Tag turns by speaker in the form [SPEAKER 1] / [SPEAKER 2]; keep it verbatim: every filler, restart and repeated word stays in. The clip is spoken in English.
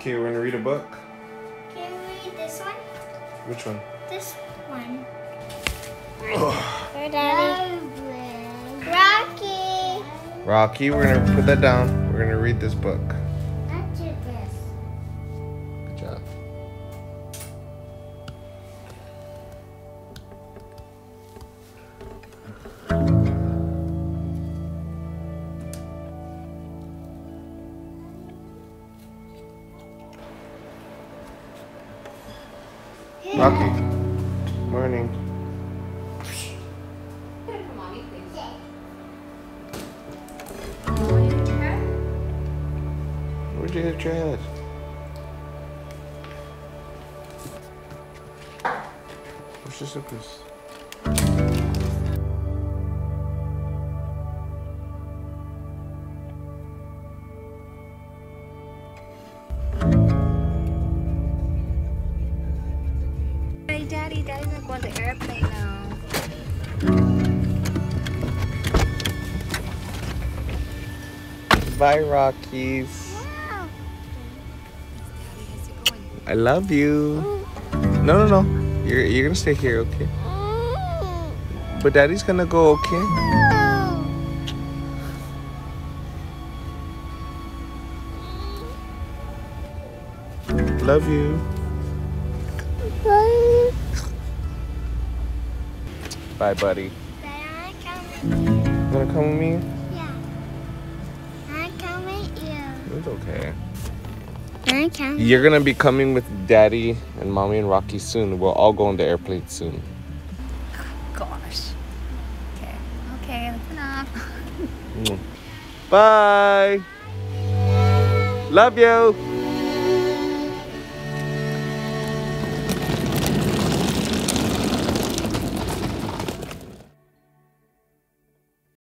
[SPEAKER 1] Okay, we're gonna read a book.
[SPEAKER 2] Can we read this one?
[SPEAKER 1] Which one?
[SPEAKER 2] This one. Here, Daddy. Rocky.
[SPEAKER 1] Rocky, we're gonna put that down. We're gonna read this book.
[SPEAKER 2] Let's do this.
[SPEAKER 1] Good job. Rocky, morning. Where'd you hit your head? Where's your slippers?
[SPEAKER 3] Hey, Daddy, Daddy's gonna go on the airplane now.
[SPEAKER 1] Bye, Rockies.
[SPEAKER 2] Wow.
[SPEAKER 1] I love you. No, no, no. You're you're gonna stay here, okay? But Daddy's gonna go, okay? Love you. Bye, buddy.
[SPEAKER 2] Daddy, I come.
[SPEAKER 1] You wanna come with me?
[SPEAKER 2] Yeah. I come with you.
[SPEAKER 1] It's okay.
[SPEAKER 2] I come.
[SPEAKER 1] You're gonna be coming with Daddy and Mommy and Rocky soon. We'll all go on the airplane soon.
[SPEAKER 3] Gosh. Okay. Okay, that's enough.
[SPEAKER 1] Bye. Love you.